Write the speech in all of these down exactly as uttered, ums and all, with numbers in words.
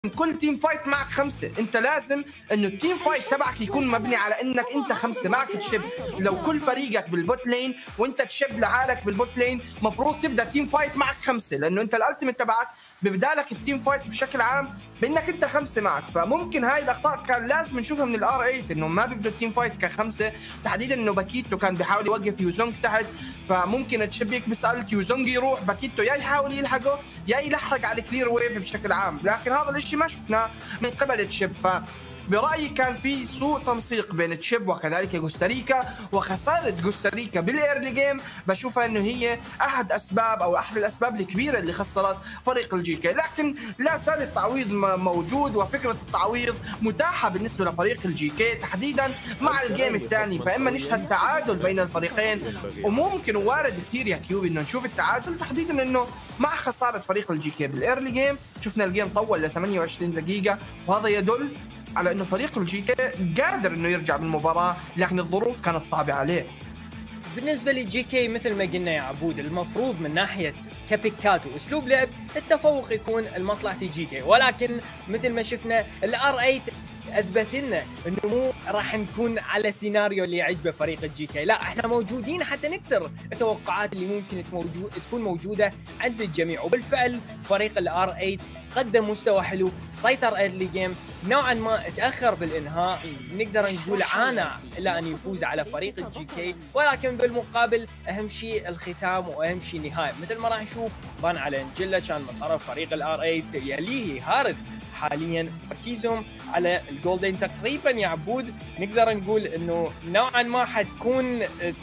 كل تيم فايت معك خمسه، انت لازم انه التيم فايت تبعك يكون مبني على انك انت خمسه معك تشب. لو كل فريقك بالبوت لين وانت تشب لحالك بالبوت لين، مفروض تبدا تيم فايت معك خمسه، لانه انت الالتيميت تبعك ببدالك التيم فايت بشكل عام بانك انت خمسه معك. فممكن هاي الاخطاء كان لازم نشوفها من الار ثمانية، انه ما بيبدوا التيم فايت كخمسه، تحديدا انه باكيتو كان بيحاول يوقف يوزونج تحت، فممكن تشبيك بسالت يوزونج يروح باكيتو يا يحاول يلحقه يا يلحق على الكلير ويف بشكل عام، لكن هذا الشيء ما شفناه من قبل تشيب. ف برأيي كان في سوء تنسيق بين تشيب وكذلك كوستاريكا، وخسارة كوستاريكا بالايرلي جيم بشوفها انه هي احد اسباب او احد الاسباب الكبيره اللي خسرت فريق الجي كي، لكن لا زال التعويض موجود وفكره التعويض متاحه بالنسبه لفريق الجي كي تحديدا مع الجيم الثاني، فاما نشهد تعادل بين الفريقين، وممكن وارد كثير يا كيوبي انه نشوف التعادل تحديدا انه مع خساره فريق الجي كي بالايرلي جيم. شفنا الجيم طول ل ثمانية وعشرين دقيقه، وهذا يدل على انه فريق الجي كي قادر انه يرجع بالمباراه، لكن الظروف كانت صعبه عليه. بالنسبه للجي كي مثل ما قلنا يا عبود، المفروض من ناحيه كبيكات واسلوب لعب التفوق يكون لمصلحه الجي كي، ولكن مثل ما شفنا الار ثمانية اثبت لنا انه مو راح نكون على سيناريو اللي يعجبه فريق الجي كي، لا احنا موجودين حتى نكسر التوقعات اللي ممكن تكون موجوده عند الجميع، وبالفعل فريق الار ثمانية قدم مستوى حلو، سيطر ايرلي جيم، نوعا ما تاخر بالانهاء، نقدر نقول عانى الا ان يفوز على فريق الجي كي، ولكن بالمقابل اهم شيء الختام واهم شيء النهايه، مثل ما راح نشوف بان على انجيلا كان من طرف فريق الار ثمانية يليه هارد حاليا تركيزهم على الجولدين تقريبا يا عبود، نقدر نقول انه نوعا ما حتكون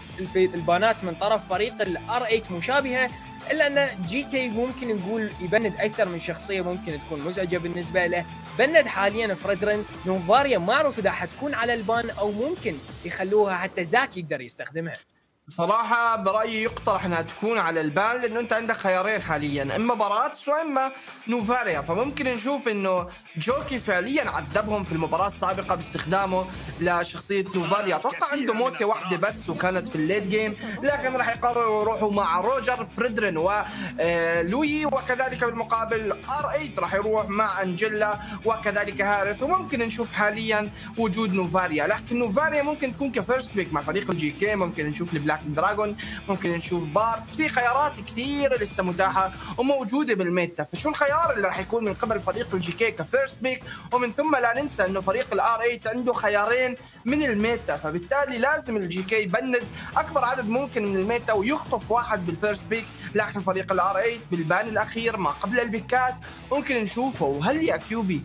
البانات من طرف فريق الار ثمانية مشابهه، الا ان جي كي ممكن نقول يبند اكثر من شخصيه ممكن تكون مزعجه بالنسبه له. بند حاليا فريدرين، نوفاريا ما اعرف اذا حتكون على البان او ممكن يخلوها حتى زاك يقدر يستخدمها. صراحة برأيي يقترح انها تكون على البان، لانه انت عندك خيارين حاليا، اما باراتس واما نوفاريا، فممكن نشوف انه جوكي فعليا عذبهم في المباراة السابقة باستخدامه لشخصية نوفاريا، اتوقع عنده موتة واحدة بس وكانت في الليت جيم، لكن راح يقرروا يروحوا مع روجر فريدرين ولوي، وكذلك بالمقابل ار ثمانية راح يروح مع انجيلا وكذلك هارث، وممكن نشوف حاليا وجود نوفاريا، لكن نوفاريا ممكن تكون كفيرست بيك مع فريق الجي كي، ممكن نشوف البلاك دراجون، ممكن نشوف بارتس، في خيارات كثيره لسه متاحه وموجوده بالميتا. فشو الخيار اللي راح يكون من قبل فريق الجي كي كفيرست بيك؟ ومن ثم لا ننسى انه فريق الار ثمانية عنده خيارين من الميتا، فبالتالي لازم الجي كي يبند اكبر عدد ممكن من الميتا ويخطف واحد بالفيرست بيك، لكن فريق الار ثمانية بالبان الاخير ما قبل البيكات ممكن نشوفه. وهل يا كيوبي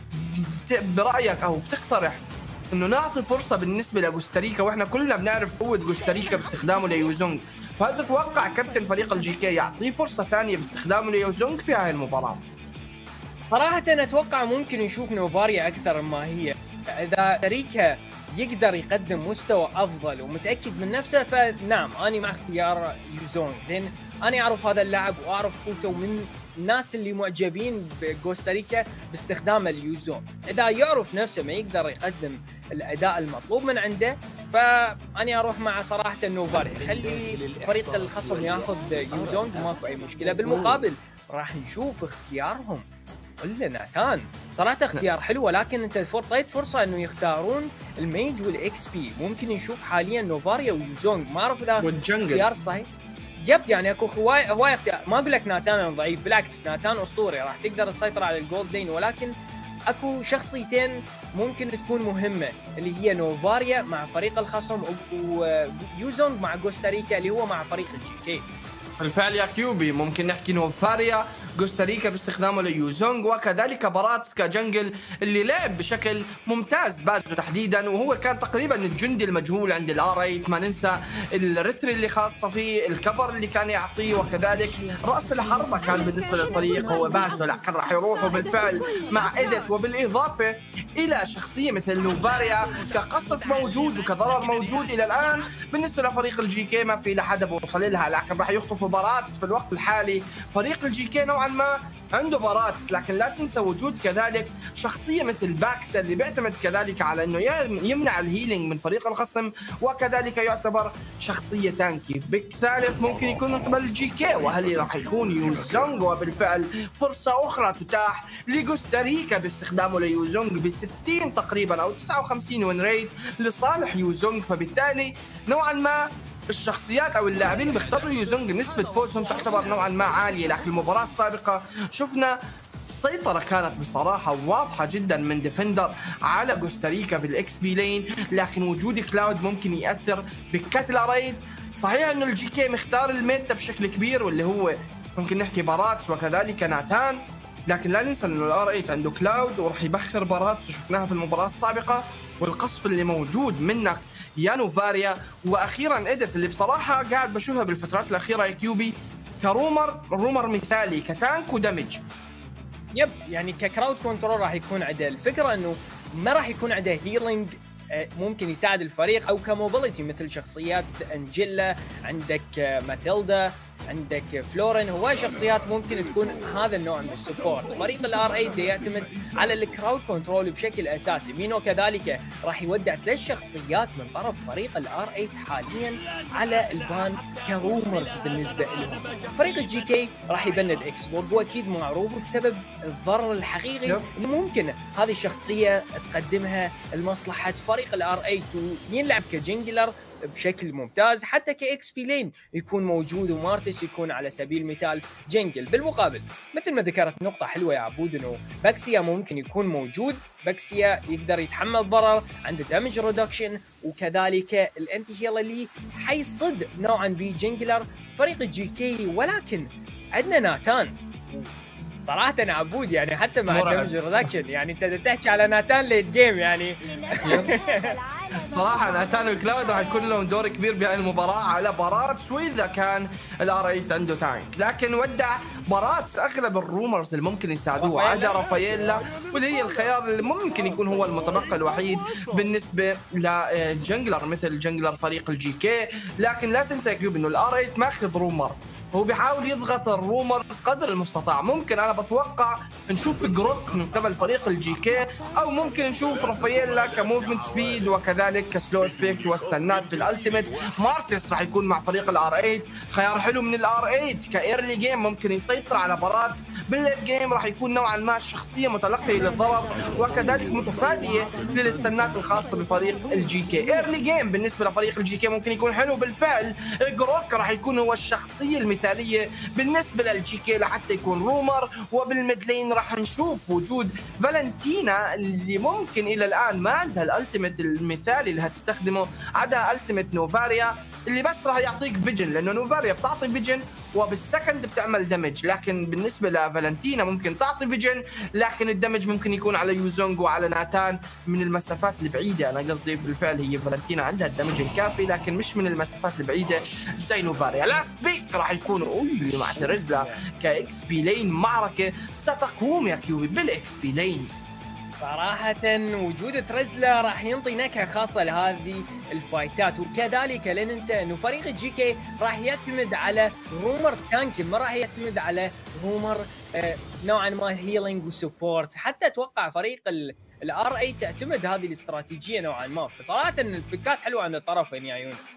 برايك او بتقترح انه نعطي فرصه بالنسبه لكوستاريكا، واحنا كلنا بنعرف قوه كوستاريكا باستخدامه ليوزونج، فهل تتوقع كابتن فريق الجي كي يعطيه فرصه ثانيه باستخدامه ليوزونج في هاي المباراه؟ صراحه انا اتوقع ممكن نشوف نوفاريا اكثر ما هي، اذا كوستاريكا يقدر يقدم مستوى افضل ومتاكد من نفسه فنعم انا مع اختيار يوزونج، لان انا اعرف هذا اللاعب واعرف قوته من الناس اللي معجبين بكوستاريكا باستخدام اليوزون، اذا يعرف نفسه ما يقدر يقدم الاداء المطلوب من عنده فاني اروح مع صراحه نوفاريا، خلي فريق الخصم ياخذ يوزون ماكو اي مشكله. بالمقابل راح نشوف اختيارهم ولا ناتان، صراحه اختيار حلو، ولكن انت اعطيت فرصه انه يختارون الميج والاكس بي، ممكن نشوف حاليا نوفاريا ويوزونج، ما اعرف اذا اختيار صحيح. يب يعني اكو هواي هواي اختيار، ما اقول لك ناتان ضعيف، بالعكس ناتان اسطوري راح تقدر تسيطر على الجولد لين، ولكن اكو شخصيتين ممكن تكون مهمه اللي هي نوفاريا مع فريق الخصم ويوزونج مع كوستاريكا اللي هو مع فريق الجي كي. بالفعل يا كيوبي ممكن نحكي نوفاريا كوستاريكا باستخدامه ليوزونج، وكذلك باراتس كجنجل اللي لعب بشكل ممتاز بازو تحديدا، وهو كان تقريبا الجندي المجهول عند الار ثمانية، ما ننسى الريتري اللي خاصه فيه، الكفر اللي كان يعطيه، وكذلك راس الحربه كان بالنسبه للفريق هو بازو، لكن راح يروحوا بالفعل مع ايديت، وبالاضافه الى شخصيه مثل نوفاريا كقصف موجود وكضرر موجود الى الان بالنسبه لفريق الجي كي ما في لحد وصل لها، لكن راح يخطفوا باراتس في الوقت الحالي. فريق الجي كي نوعا نوعا ما عنده باراتس، لكن لا تنسى وجود كذلك شخصيه مثل باكسر اللي بيعتمد كذلك على انه يمنع الهيلينج من فريق الخصم، وكذلك يعتبر شخصيه تانكي. بيك ثالث ممكن يكون من قبل جي كي، وهل راح يكون يوزونج؟ وبالفعل فرصه اخرى تتاح لكوستاريكا باستخدامه ليوزونج ب ستين تقريبا او تسعة وخمسين وين ريت لصالح يوزونج. فبالتالي نوعا ما الشخصيات او اللاعبين بيختاروا يوزونج نسبه فوزهم تعتبر نوعا ما عاليه، لكن المباراه السابقه شفنا السيطرة كانت بصراحة واضحة جدا من ديفندر على كوستاريكا بالاكس بي لين، لكن وجود كلاود ممكن يأثر بكات الاريد. صحيح انه الجي كي مختار الميتا بشكل كبير واللي هو ممكن نحكي باراتس وكذلك ناتان، لكن لا ننسى انه الار ثمانية عنده كلاود وراح يبخر باراتس وشفناها في المباراة السابقة، والقصف اللي موجود منك يا نوفاريا، واخيرا اديت اللي بصراحة قاعد بشوفها بالفترات الاخيرة يا كيوبي كرومر رومر مثالي كتانك ودمج. يب يعني ككراود كنترول راح يكون عنده الفكره انه ما راح يكون عنده هيلينج ممكن يساعد الفريق، او كموبيليتي مثل شخصيات انجيلا، عندك ماثيلدا، عندك فلورين، هو شخصيات ممكن تكون هذا النوع من السبورت. فريق الار ثمانية يعتمد على الكراود كنترول بشكل اساسي. مينو كذلك راح يودع ثلاث شخصيات من طرف فريق الار ثمانية حاليا على البان كرومرز بالنسبه لهم. فريق الجي كي راح يبند اكسبورج، واكيد معروف بسبب الضرر الحقيقي اللي ممكن هذه الشخصيه تقدمها لمصلحه فريق الار ثمانية، وينلعب كجنجلر بشكل ممتاز، حتى كاكس بي لين يكون موجود ومارتس يكون على سبيل المثال جنجل. بالمقابل مثل ما ذكرت نقطة حلوة يا عبود انه باكسيا ممكن يكون موجود، باكسيا يقدر يتحمل ضرر، عنده دامج ريدكشن، وكذلك الانتي هيل اللي حيصد نوعا بجنجلر فريق الجي كي. ولكن عندنا ناتان صراحة عبود يعني حتى مع دامج ريدكشن، يعني انت تحكي على ناتان ليت جيم يعني صراحة ناتان وكلاود راح يكون لهم دور كبير بهاي المباراة على باراتس، وإذا كان الار ثمانية عنده تانك. لكن ودع باراتس أغلب الرومرز اللي ممكن يساعدوه عدا رافاييلا، واللي هي الخيار اللي ممكن يكون هو المتبقى الوحيد بالنسبة لجنجلر مثل جنجلر فريق الجي كي. لكن لا تنسى يا كيوب إنه الار ثمانية ماخذ رومر، هو بيحاول يضغط الرومرز قدر المستطاع. ممكن انا بتوقع نشوف جروك من قبل فريق الجي كي، او ممكن نشوف رافاييلا كموفمنت سبيد وكذلك كسلو افكت واستنات بالالتيميت. مارتس راح يكون مع فريق الار ثمانية، خيار حلو من الار ثمانية كايرلي جيم، ممكن يسيطر على باراتس. بالليت جيم راح يكون نوعا ما شخصيه متلقيه للضرر وكذلك متفاديه للاستنات الخاصه بفريق الجي كي. ايرلي جيم بالنسبه لفريق الجي كي ممكن يكون حلو بالفعل. جروك راح يكون هو الشخصيه المثاليه بالنسبه للجي كي لحتى يكون رومر. وبالميد لين راح نشوف وجود فالنتينا اللي ممكن الى الان ما عندها الالتيميت المثالي اللي هتستخدمه، عندها التيميت نوفاريا اللي بس راح يعطيك فيجن، لانه نوفاريا بتعطي فيجن وبالسكند بتعمل دمج. لكن بالنسبه لفالنتينا ممكن تعطي فيجن لكن الدمج ممكن يكون على يوزونج وعلى ناتان من المسافات البعيده. انا قصدي بالفعل هي فالنتينا عندها الدمج الكافي لكن مش من المسافات البعيده زي نوفاريا. لاست بيك راح يكون اوي مع تريزلا كاكس بي لين. معركه ستقوم يا كيوبي بالاكس بي لين. صراحة وجود تريزلا راح ينطي نكهة خاصة لهذه الفايتات، وكذلك لا ننسى انه فريق الجي كي راح يعتمد على رومر تانكي، ما راح يعتمد على رومر آه نوعا ما هيلينج وسبورت. حتى اتوقع فريق الار ثمانية تعتمد هذه الاستراتيجية نوعا ما. فصراحة البيكات حلوة عند الطرفين يا يونس.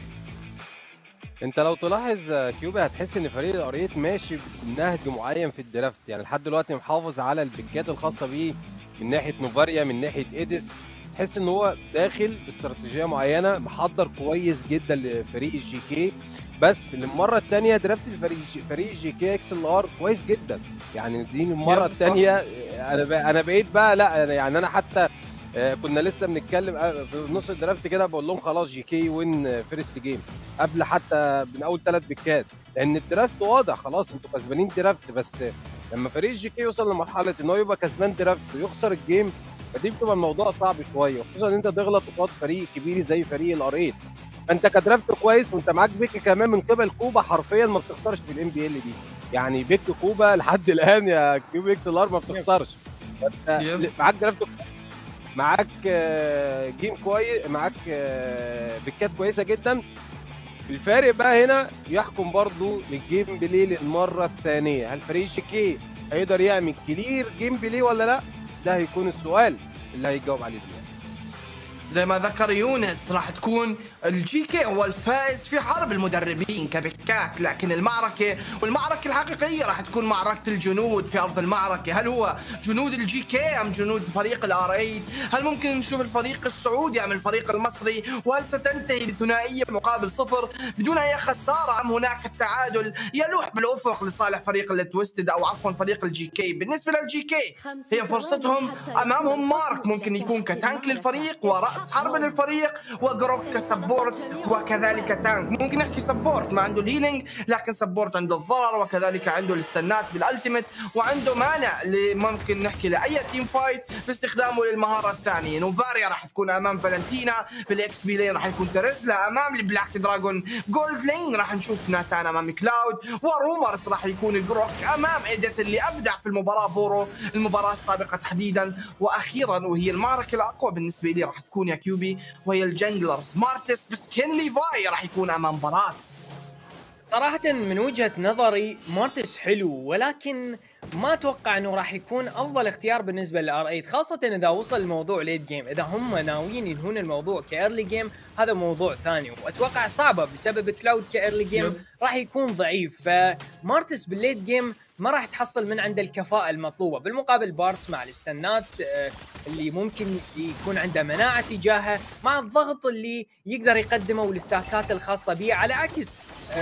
انت لو تلاحظ كيوبي هتحس ان فريق الار ثمانية ماشي بنهج معين في الدرافت، يعني لحد دلوقتي محافظ على البيكات الخاصه بيه من ناحيه نوفاريا من ناحيه ايديس. تحس ان هو داخل باستراتيجيه معينه، محضر كويس جدا لفريق الجي كي. بس للمره الثانيه درافت الفريق فريق الجي كي اكس ال ار كويس جدا، يعني دي المره الثانيه. انا انا بقيت بقى لا يعني انا حتى كنا لسه بنتكلم في نص الدرافت كده بقول لهم خلاص جي كي وين فيرست جيم قبل حتى من اول ثلاث بيكات، لان الدرافت واضح خلاص انتوا كسبانين درافت. بس لما فريق جي كي يوصل لمرحله ان هو يبقى كسبان درافت ويخسر الجيم، فدي بتبقى الموضوع صعب شويه، وخصوصا ان انت تغلط قصاد فريق كبير زي فريق الار ثمانية. فانت كدرافت كويس وانت معاك بيك كمان من قبل كوبا، حرفيا ما بتخسرش في الام بي ال دي. يعني بيك كوبا لحد الان يا كيوبي اكس ال ار ما بتخسرش. معاك درافت، معاك جيم كويس، معاك بيكات كويسه جدا. الفارق بقى هنا يحكم برضو للجيم بلاي للمره الثانيه، هل فريق جي كي هيقدر يعمل كلير جيم بلاي ولا لا؟ ده هيكون السؤال اللي هيجاوب عليه دلوقتي. زي ما ذكر يونس راح تكون الجي كي هو الفائز في حرب المدربين كبكات، لكن المعركة والمعركة الحقيقية راح تكون معركة الجنود في أرض المعركة. هل هو جنود الجي كي أم جنود فريق الار ثمانية؟ هل ممكن نشوف الفريق السعودي أم الفريق المصري؟ وهل ستنتهي بثنائية مقابل صفر بدون أي خسارة أم هناك التعادل يلوح بالأفق لصالح فريق التويستد أو عفوا فريق الجي كي؟ بالنسبة للجي كي هي فرصتهم أمامهم مارك ممكن يكون كتانك للفريق ورأس حرب للفريق، وجروك كسبورت وكذلك تانك. ممكن نحكي سبورت ما عنده الهيلينج، لكن سبورت عنده الضرر وكذلك عنده الاستنات بالالتيميت، وعنده مانع اللي ممكن نحكي لاي تيم فايت باستخدامه للمهاره الثانيه. نوفاريا راح تكون امام فالنتينا، بالاكس بي لين راح يكون تريزلا، امام البلاك دراجون جولد لين راح نشوف ناتان امام كلاود، ورومرز راح يكون جروك امام ايديث اللي ابدع في المباراه بورو المباراه السابقه تحديدا. واخيرا وهي المعركه الاقوى بالنسبه لي راح تكون يا كيوبي وهي الجنجلرز مارتس بسكين ليفاي راح يكون امام باراتس. صراحة من وجهة نظري مارتس حلو، ولكن ما اتوقع انه راح يكون افضل اختيار بالنسبه للار ثمانية، خاصه اذا وصل الموضوع ليت جيم. اذا هم ناويين ينهون الموضوع كايرلي جيم هذا موضوع ثاني، واتوقع صعبه بسبب كلاود كايرلي جيم راح يكون ضعيف. فمارتس بالليت جيم ما راح تحصل من عنده الكفاءه المطلوبه، بالمقابل بارتس مع الاستنات اللي ممكن يكون عنده مناعه تجاهها، مع الضغط اللي يقدر يقدمه والاستاكات الخاصه به، على عكس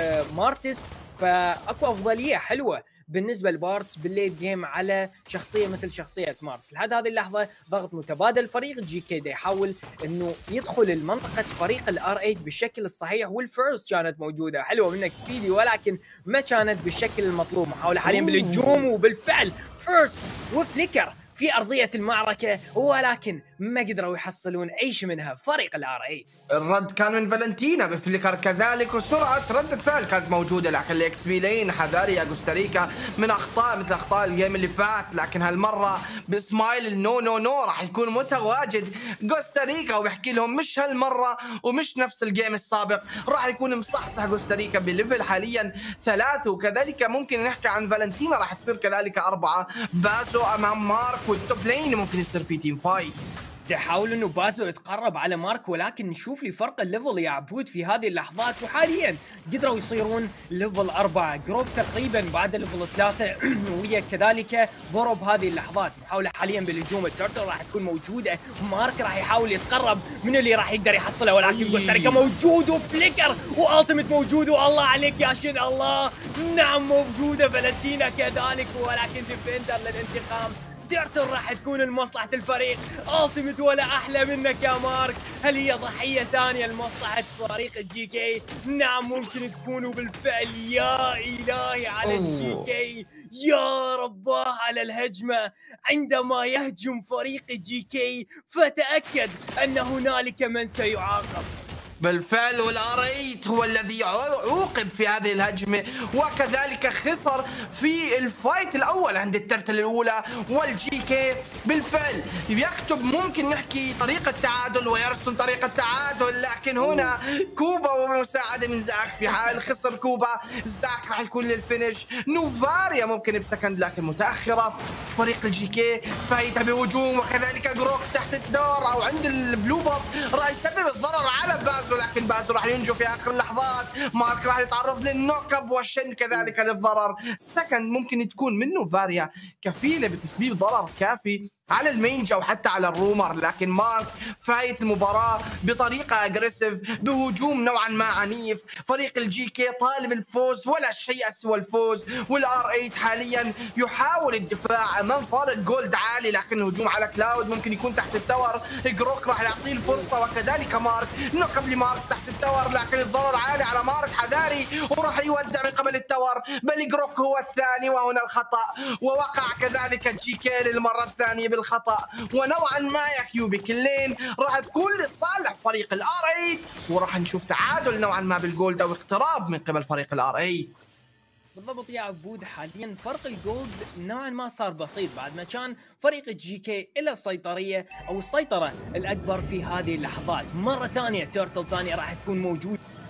مارتس فاكو افضليه حلوه بالنسبه لبارتس بالليت جيم على شخصيه مثل شخصيه مارتس. لحد هذه اللحظه ضغط متبادل، فريق جي كي دا يحاول انه يدخل المنطقه فريق الار ثمانية بالشكل الصحيح، والفيرست كانت موجوده حلوه منك سبيدي، ولكن ما كانت بالشكل المطلوب. محاوله حاليا بالهجوم، وبالفعل فيرست وفليكر في أرضية المعركة، ولكن ما قدروا يحصلون أي شيء منها فريق الار ثمانية. الرد كان من فالنتينا بفليكر كذلك، وسرعة ردة فعل كانت موجودة، لكن الاكس بي لين حذاري يا كوستاريكا من أخطاء مثل أخطاء الجيم اللي فات، لكن هالمرة بسمايل النو نو نو راح يكون متواجد كوستاريكا وبيحكي لهم مش هالمرة ومش نفس الجيم السابق، راح يكون مصحصح كوستاريكا بليفل حاليا ثلاثة. وكذلك ممكن نحكي عن فالنتينا راح تصير كذلك أربعة، بازو أمام مارك، والتوب لين ممكن يصير في تيم فايت. يحاول انه بازو يتقرب على مارك، ولكن نشوف لي فرق الليفل يا عبود في هذه اللحظات، وحاليا قدروا يصيرون ليفل أربعة. جروب تقريبا بعد ليفل ثلاثة ويا كذلك بورو بهذه اللحظات. محاولة حاليا بالهجوم، التورتل راح تكون موجودة، مارك راح يحاول يتقرب من اللي راح يقدر يحصله، ولكن كوستاريكا موجود وفليكر والتيميت موجود، والله عليك يا شن الله. نعم موجودة فالنتينا كذلك، ولكن ديفندر للانتقام. تيرتل راح تكون لمصلحة الفريق، التيميت ولا احلى منك يا مارك. هل هي ضحية ثانية لمصلحة فريق الجي كي؟ نعم ممكن تكونوا بالفعل. يا الهي على الجي كي، يا رباه على الهجمة عندما يهجم فريق الجي كي، فتأكد ان هنالك من سيعاقب. بالفعل والار ثمانية هو الذي عوقب في هذه الهجمة، وكذلك خسر في الفايت الأول عند الترتل الأولى. والجي كي بالفعل يكتب ممكن نحكي طريقة تعادل ويرسم طريقة تعادل، لكن هنا كوبا ومساعدة من زاك. في حال خسر كوبا زاك راح يكون للفينش. نوفاريا ممكن بسكند لكن متأخرة. فريق الجي كي فايتها بهجوم، وكذلك جروك تحت الدور أو عند البلو بوب راح يسبب الضرر على بازو، لكن بازو راح ينجو في اخر اللحظات. مارك راح يتعرض للنوك اب والشن كذلك للضرر. سكند ممكن تكون منه فاريا كفيله بتسبيب ضرر كافي على المينجا وحتى على الرومر، لكن مارك فايت المباراة بطريقة اجريسيف بهجوم نوعا ما عنيف. فريق الجي كي طالب الفوز ولا شيء سوى الفوز، والار ثمانية حاليا يحاول الدفاع امام فارق جولد عالي، لكن الهجوم على كلاود ممكن يكون تحت التور. جروك راح يعطيه الفرصة وكذلك مارك. نوك لمارك تحت التور، لكن الضرر عالي على مارك حذاري وراح يودع من قبل التور، بل جروك هو الثاني وهنا الخطأ، ووقع كذلك الجي كي للمرة الثانية بالخطأ. ونوعا ما يا كيوبي كلين راح تكون لصالح فريق الار ثمانية، وراح نشوف تعادل نوعا ما بالجولد او اقتراب من قبل فريق الار ثمانية. بالضبط يا عبود، حاليا فرق الجولد نوعا ما صار بسيط بعد ما كان فريق الجي كي الى السيطريه او السيطره الاكبر في هذه اللحظات. مره ثانيه تيرتل ثانيه راح تكون موجود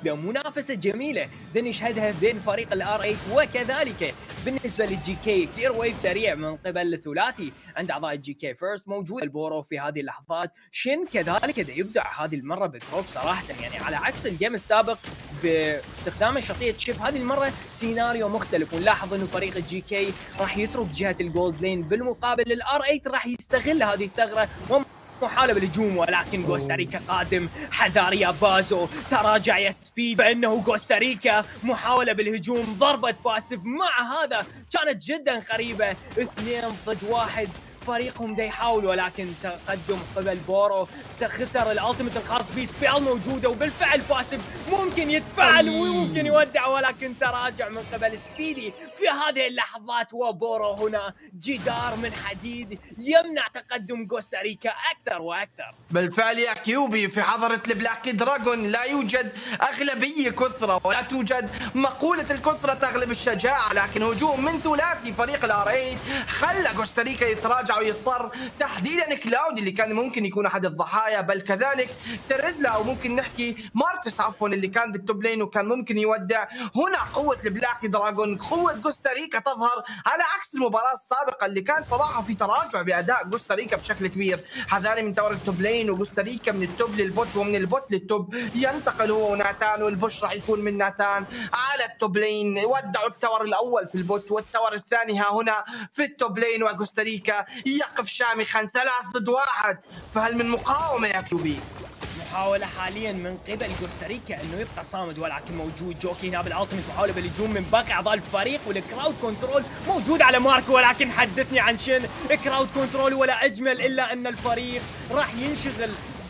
واحده منافسه جميله بدنا نشهدها بين فريق الار ثمانية وكذلك بالنسبه للجي كي كلير ويف سريع من قبل الثلاثي عند اعضاء الجي كي فيرست موجود البورو في هذه اللحظات. شين كذلك دا يبدع هذه المره بكروك صراحه، يعني على عكس الجيم السابق باستخدام شخصيه شيب هذه المره سيناريو مختلف، ونلاحظ انه فريق الجي كي راح يترك جهه الجولد لين، بالمقابل الار ثمانية راح يستغل هذه الثغره محاولة بالهجوم، ولكن كوستاريكا قادم. حذار يا بازو، تراجع يا سبيد، بأنه كوستاريكا محاولة بالهجوم، ضربة باسف مع هذا كانت جدا غريبة. اثنين ضد واحد، فريقهم دا يحاول، ولكن تقدم قبل بورو، خسر الالتيميت الخاص به، سبيل موجوده وبالفعل باسف ممكن يتفعل وممكن يودع، ولكن تراجع من قبل سبيدي في هذه اللحظات. وبورو هنا جدار من حديد يمنع تقدم كوستاريكا اكثر واكثر. بالفعل يا كيوبي، في حضرة البلاك دراجون لا يوجد اغلبيه كثره ولا توجد مقوله الكثره تغلب الشجاعه، لكن هجوم من ثلاثي فريق الار ثمانية خلى كوستاريكا يتراجع ويضطر، تحديدا كلاودي اللي كان ممكن يكون احد الضحايا، بل كذلك تريزلا او ممكن نحكي مارتس عفوا اللي كان بالتوب لين وكان ممكن يودع. هنا قوه البلاك دراجون، قوه كوستاريكا تظهر على عكس المباراه السابقه اللي كان صراحه في تراجع باداء كوستاريكا بشكل كبير. حذاري من تور التوب لين، وكوستاريكا من التوب للبوت ومن البوت للتوب ينتقل هو وناتان، والبوش راح يكون من ناتان على التوب لين. ودعوا التور الاول في البوت والتور الثاني ها هنا في التوب لين، وكوستاريكا يقف شامخا ثلاث ضد واحد. فهل من مقاومه يا كيوبي؟ محاولة حاليا من قبل كوستاريكا انه يبقى صامد، ولكن موجود جوكي هنا بالالتيميت، محاولة بالهجوم من باقي اعضاء الفريق، والكراود كنترول موجود على ماركو، ولكن حدثني عن شن كراود كنترول ولا اجمل الا ان الفريق راح ينشغل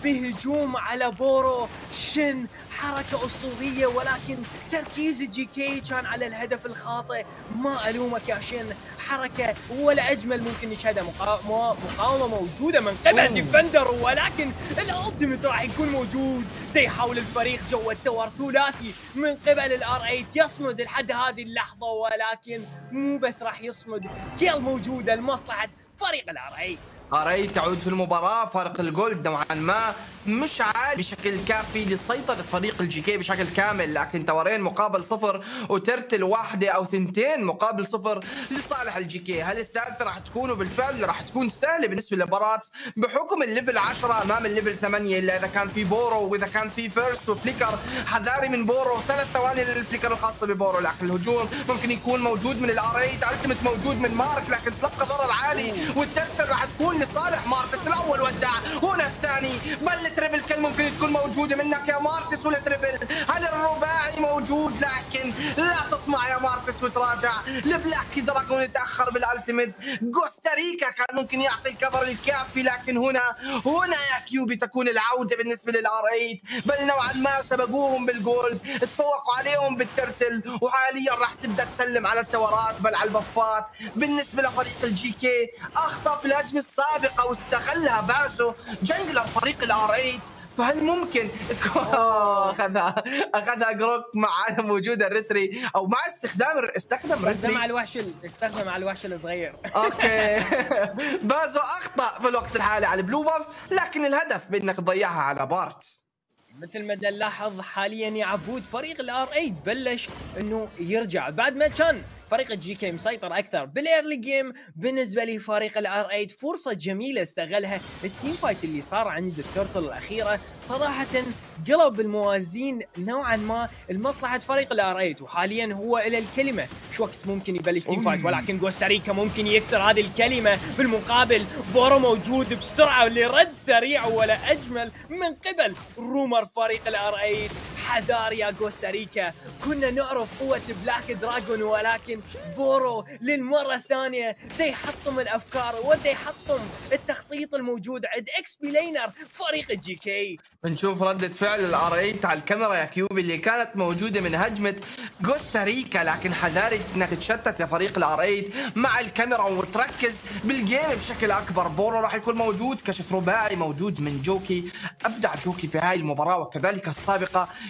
بهجوم على بورو. شن حركة أسطورية، ولكن تركيز الجي كي كان على الهدف الخاطئ. ما ألومك يا شن، حركة ولا أجمل ممكن نشهدها. مقاومة موجودة من قبل ديفندر، ولكن الألتيميت راح يكون موجود. دا يحاول الفريق جو التور ثلاثي من قبل الار ثمانية يصمد لحد هذه اللحظة، ولكن مو بس راح يصمد، كيل موجودة لمصلحة فريق الار ثمانية. ار ثمانية تعود في المباراة، فارق الجولد نوعا ما مش عالي بشكل كافي لسيطرة فريق الجي كي بشكل كامل، لكن تورين مقابل صفر وترتل واحدة او ثنتين مقابل صفر لصالح الجي كي. هل الثالثة راح تكون؟ وبالفعل راح تكون سهلة بالنسبة لباراتس بحكم الليفل عشرة امام الليفل ثمانية، الا اذا كان في بورو واذا كان في فيرست وفليكر. حذاري من بورو، ثلاث ثواني للفليكر الخاصة ببورو، لكن الهجوم ممكن يكون موجود من الار ثمانية، التيمت موجود من مارك، لكن تلقى ضرر عالي، والثالثة راح تكون لصالح مارتس. الاول ودع، هنا الثاني، بل تريبل كل ممكن تكون موجوده منك يا مارتس ولا تريبل. هل الرباعي موجود؟ لكن لا تطمع يا مارتس وتراجع. البلاك دراجون يتاخر بالالتيميت. كوستاريكا كان ممكن يعطي الكفر الكافي، لكن هنا هنا يا كيوبي تكون العوده بالنسبه للار ثمانية، بل نوعا ما سبقوهم بالجولد، تفوقوا عليهم بالترتل، وحاليا راح تبدا تسلم على التورات بل على البفات. بالنسبه لفريق الجي كي اخطا في الهجمه السابقه واستغلها باسو جنجلر فريق الار ثمانية. فهل ممكن اخذها اخذها جروك مع عدم وجود الريتري او مع استخدام استخدم ريتري مع الوحش استخدم مع الوحش الصغير. اوكي بازو اخطا في الوقت الحالي على البلو باف، لكن الهدف بانك تضيعها على بارتس. مثل ما نلاحظ حاليا يا عبود فريق الار ثمانية بلش انه يرجع بعد ما كان فريق الجي كي مسيطر اكثر بالايرلي جيم. بالنسبه لفريق الار ثمانية فرصه جميله استغلها التيم فايت اللي صار عند التورتل الاخيره، صراحه قلب الموازين نوعا ما لمصلحه فريق الار ثمانية، وحاليا هو الى الكلمه شو وقت ممكن يبلش تيم فايت، ولكن كوستاريكا ممكن يكسر هذه الكلمه. بالمقابل بورو موجود بسرعه لرد سريع ولا اجمل من قبل رومر فريق الار ثمانية. حذار يا كوستاريكا، كنا نعرف قوه بلاك دراجون، ولكن بورو للمره الثانيه دا يحطم الافكار ودا يحطم التخطيط الموجود عند اكس بي لينر فريق الجي كي. نشوف ردة فعل الار ثمانية على الكاميرا يا كيوبي اللي كانت موجودة من هجمة كوستاريكا، لكن حذاري انك تشتت يا فريق الار ثمانية مع الكاميرا وتركز بالجيم بشكل اكبر. بورو راح يكون موجود، كشف رباعي موجود من جوكي، ابدع جوكي في هاي المباراة وكذلك السابقة،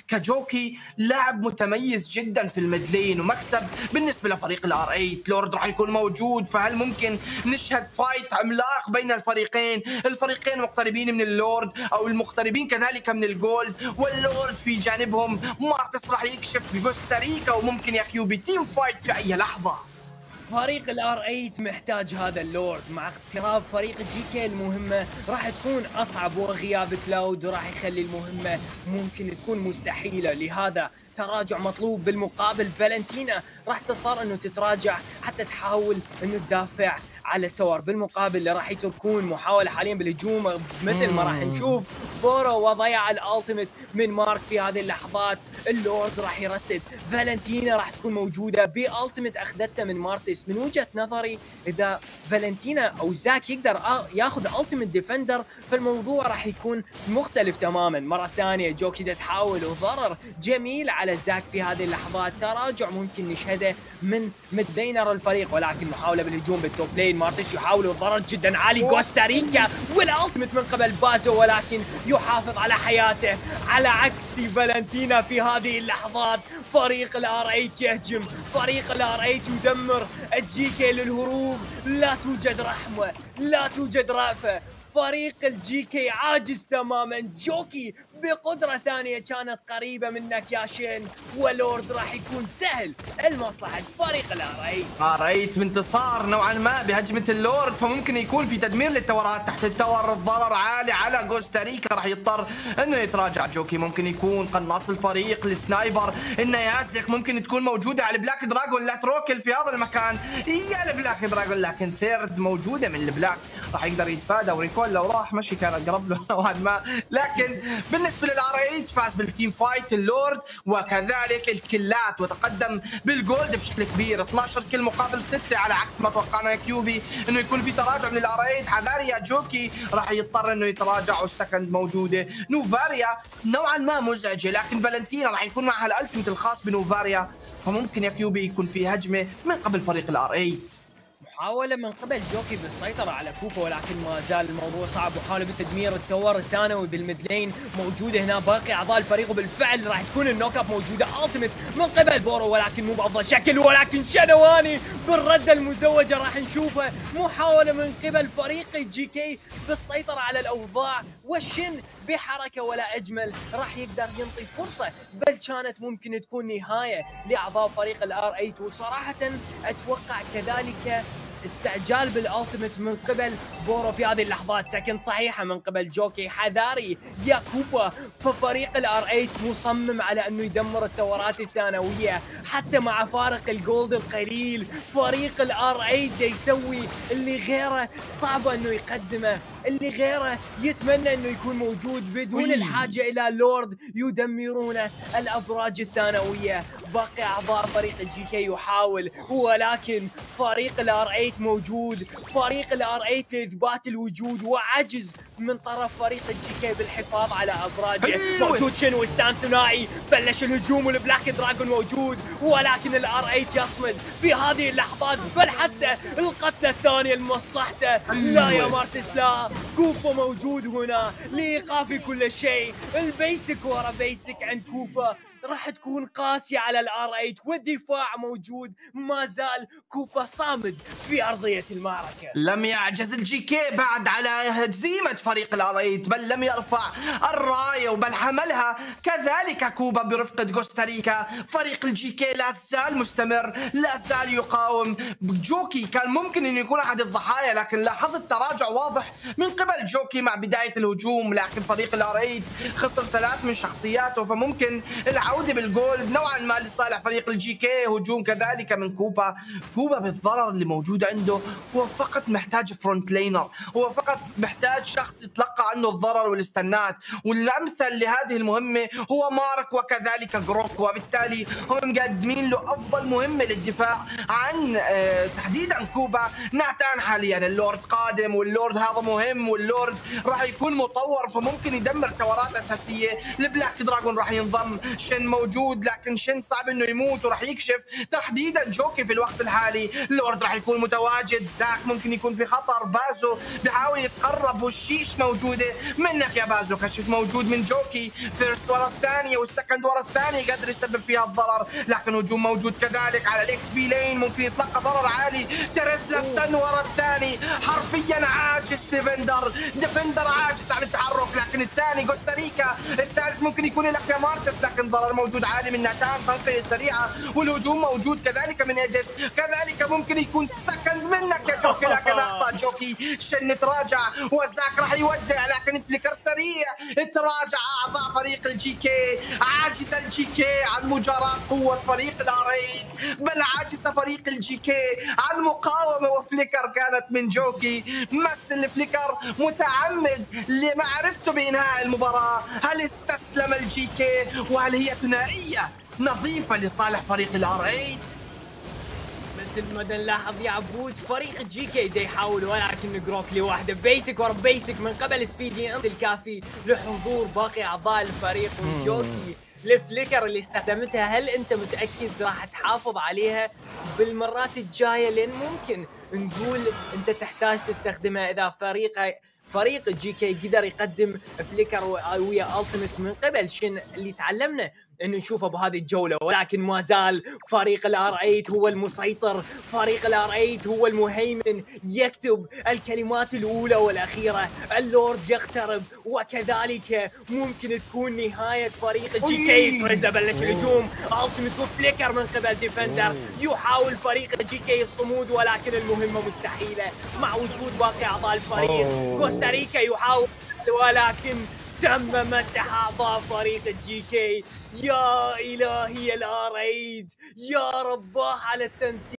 كجوكي لاعب متميز جدا في الميدلين ومكسب بالنسبه لفريق الار ثمانية. لورد راح يكون موجود، فهل ممكن نشهد فايت عملاق بين الفريقين؟ الفريقين مقتربين من اللورد او المقتربين كذلك من الجولد، واللورد في جانبهم مارتس راح يكشف كوستاريكا، وممكن يا كيوبي تيم فايت في اي لحظه. فريق الار ثمانية محتاج هذا اللورد، مع اقتراب فريق جي كي المهمة راح تكون أصعب، وغياب كلاود راح يخلي المهمة ممكن تكون مستحيلة. لهذا تراجع مطلوب. بالمقابل فالنتينا راح تضطر انه تتراجع حتى تحاول انه تدافع على التور. بالمقابل اللي راح تكون محاولة حاليا بالهجوم مثل ما راح نشوف بورو وضيع الالتيميت من مارك في هذه اللحظات. اللورد راح يرسد، فالنتينا راح تكون موجودة بالتيميت اخذتها من مارتس. من وجهة نظري اذا فالنتينا او زاك يقدر ياخذ التيميت ديفندر فالموضوع راح يكون مختلف تماما. مرة ثانية جوكي دا تحاول وضرر جميل على زاك في هذه اللحظات. تراجع ممكن نشهده من ميدلينر الفريق، ولكن محاولة بالهجوم بالتوب لين. مارتس يحاول الضرر جدا عالي. كوستاريكا والالتيميت من قبل بازو، ولكن يحافظ على حياته على عكس فالنتينا في هذه اللحظات. فريق الار ثمانية يهجم، فريق الار ثمانية يدمر الجي كي للهروب. لا توجد رحمة، لا توجد رأفة. فريق الجي كي عاجز تماما. جوكي بقدرة ثانية كانت قريبة منك يا شين، ولورد راح يكون سهل المصلحة فريق الار ثمانية. ار ثمانية بانتصار نوعا ما بهجمة اللورد، فممكن يكون في تدمير للتورات تحت التور. الضرر عالي على كوستاريكا، راح يضطر انه يتراجع جوكي. ممكن يكون قناص الفريق السنايبر النيازك ممكن تكون موجودة على البلاك دراجون. لا تروكل في هذا المكان يا البلاك دراجون، لكن ثيرد موجودة من البلاك راح يقدر يتفادى. وريكول لو راح مشي كان اقرب له نوعا ما، لكن بالنسبة للار ثمانية فاز بالتيم فايت اللورد وكذلك الكلات، وتقدم بالجولد بشكل كبير. اثناشر كل مقابل ستة، على عكس ما توقعنا كيوبي انه يكون في تراجع من الار ثمانية. حذاري يا جوكي راح يضطر انه يتراجع، والسكند موجوده. نوفاريا نوعا ما مزعجه، لكن فالنتينا راح يكون معها الالتيميت الخاص بنوفاريا، فممكن يا كيوبي يكون في هجمه من قبل فريق الار ثمانية. محاولة من قبل جوكي بالسيطرة على كوبا، ولكن ما زال الموضوع صعب. محاولة بتدمير التور الثانوي بالميدلين موجودة هنا. باقي أعضاء الفريق وبالفعل راح تكون النوك اب موجودة. التيميت من قبل بورو، ولكن مو بأفضل شكل. ولكن شنواني بالردة المزدوجة راح نشوفها. محاولة من قبل فريق جي كي بالسيطرة على الأوضاع، والشن بحركة ولا أجمل راح يقدر ينطي فرصة، بل كانت ممكن تكون نهاية لأعضاء فريق الار ثمانية. وصراحة أتوقع كذلك استعجال بالالتيميت من قبل بورو في هذه اللحظات. سكند صحيحه من قبل جوكي. حذاري يا كوبا، ففريق الار ثمانية مصمم على انه يدمر التورات الثانويه حتى مع فارق الجولد القليل. فريق الار ثمانية يسوي اللي غيره صعب انه يقدمه، اللي غيره يتمنى انه يكون موجود بدون الحاجه الى لورد يدمرون الابراج الثانويه. باقي اعضاء فريق الجي كي يحاول، ولكن فريق الار ثمانية موجود. فريق الار ثمانية لاثبات الوجود، وعجز من طرف فريق الجي كي بالحفاظ على ابراجه. موجود شنو ستان ثنائي، بلش الهجوم والبلاك دراجون موجود، ولكن الار ثمانية يصمد في هذه اللحظات، بل حتى القتله الثانيه لمصلحته. لا يا مارتس لا، كوبا موجود هنا لايقاف كل شيء. البيسك ورا بيسك عند كوبا راح تكون قاسية على الار ثمانية، والدفاع موجود. ما زال كوبا صامد في أرضية المعركة. لم يعجز الجي كي بعد على هزيمة فريق الار ثمانية، بل لم يرفع الراية وبل حملها كذلك كوبا برفقة كوستاريكا. فريق الجي كي لا زال مستمر، لا زال يقاوم. جوكي كان ممكن أن يكون أحد الضحايا، لكن لاحظت تراجع واضح من قبل جوكي مع بداية الهجوم. لكن فريق الار ثمانية خسر ثلاث من شخصياته، فممكن العودة بالجولد نوعا ما لصالح فريق الجي كي. هجوم كذلك من كوبا. كوبا بالضرر اللي موجود عنده هو فقط محتاج فرونت لينر، هو فقط محتاج شخص يتلقى عنه الضرر والاستنات، والامثل لهذه المهمة هو مارك وكذلك جروك. وبالتالي هم مقدمين له افضل مهمة للدفاع عن آه تحديدا كوبا. نعتان حاليا اللورد قادم، واللورد هذا مهم، واللورد راح يكون مطور فممكن يدمر تورات اساسية. البلاك دراجون راح ينضم، شن شن موجود، لكن شن صعب انه يموت وراح يكشف تحديدا جوكي في الوقت الحالي. لورد راح يكون متواجد، زاك ممكن يكون في خطر، بازو بيحاول يتقرب والشيش موجوده منك يا بازو. كشف موجود من جوكي، فيرست ورا الثانيه والسكند ورا الثانيه قدر يسبب فيها الضرر، لكن هجوم موجود كذلك على الاكس بي لين ممكن يتلقى ضرر عالي. تريسلا استن ورا الثاني، حرفيا عاجز ديفندر، ديفندر عاجز عن التحرك، لكن الثاني كوستاريكا، الثالث ممكن يكون لك يا ماركس، لكن ضرر موجود عالي من ناتان، تنقله سريعه والهجوم موجود كذلك من ايديت، كذلك ممكن يكون سكند منك يا جوكي، لكن اخطا جوكي. شن تراجع وزاك راح يودع، لكن فليكر سريع تراجع. اعضاء فريق الجي كي، عاجز الجي كي عن مجاراة قوه فريق الاريد، بل عاجز فريق الجي كي عن مقاومه، وفليكر كانت من جوكي. مس الفليكر متعمد لمعرفته بانهاء المباراه. هل استسلم الجي كي وهل هي ثنائيه نظيفه لصالح فريق الار ثمانية؟ مثل ما نلاحظ يا عبود فريق جي كي دا يحاول، ولكن جروك لوحده بيسك ورا بيسك من قبل سبيدي الكافي لحضور باقي اعضاء الفريق. وجوكي الفليكر اللي استخدمتها، هل انت متاكد راح تحافظ عليها بالمرات الجايه؟ لان ممكن نقول انت تحتاج تستخدمها اذا فريق فريق جي كي قدر يقدم فليكر ويا التيميت من قبل شن اللي تعلمنا انه نشوفه بهذه الجوله. ولكن ما زال فريق الار ثمانية هو المسيطر، فريق الار ثمانية هو المهيمن، يكتب الكلمات الاولى والاخيره. اللورد يقترب، وكذلك ممكن تكون نهايه فريق جي كي. تريزلا بلش الهجوم، التيميت فليكر من قبل ديفندر. يحاول فريق جي كي الصمود، ولكن المهمه مستحيله مع وجود باقي اعضاء الفريق. كوستاريكا يحاول، ولكن تم مسح اعضاء فريق الجي كي. يا الهي الار ثمانية، يا رباه على التنسيق.